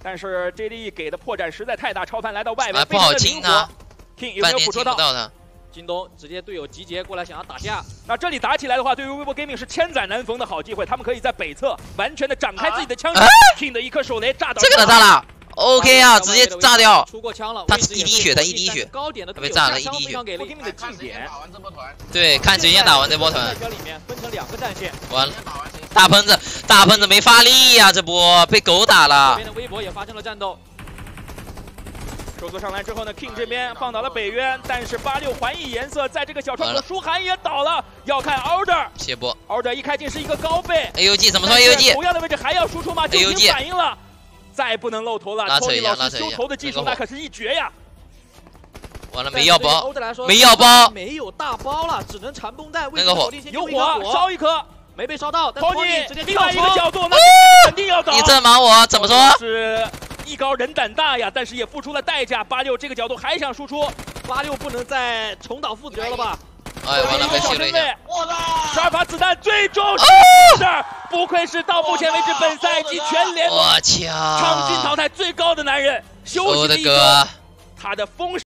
但是 JDE 给的破绽实在太大，超凡来到外围， 不好清他 ，King 有没有捕捉到他？ 京东直接队友集结过来想要打架， 那这里打起来的话，对于微博 Gaming 是千载难逢的好机会，他们可以在北侧完全的展开自己的枪手 ，King 的一颗手雷炸倒， 这个炸了。 OK 啊，直接炸掉！ 出过枪了， 他一滴血，他一滴血， 高点的被炸了一滴血。对，看谁先打完这波团。 里面分成2个战线。 完了，大喷子没发力呀，这波被狗打了。 这边的微博也发生了战斗。 手速上来之后呢 ，King 这边放倒了北渊，但是86还以颜色，在这个小窗口，舒涵也倒了，要看 Order。 谢波 ，Order 一开镜是一个高倍 ，AUG 怎么说 AUG？ 同样的位置还要输出吗？就已经反应了。 再不能露头了，托尼老师修头的技术那可是一绝呀！ 完了，没药包， 没药包， 没有大包了，只能缠绷带。 那个火有火，烧一颗， 没被烧到。 托尼直接另外一个角度，那肯定要倒。 你这瞒我怎么说？ 是艺高人胆大呀，但是也付出了代价。86这个角度还想输出 ，86不能再重蹈覆辙了吧？ 哎，完了，被削了一下。 我的12发子弹最终是，不愧是到目前为止本赛季全联盟我操， 场均淘汰最高的男人，休息的一周，他的风。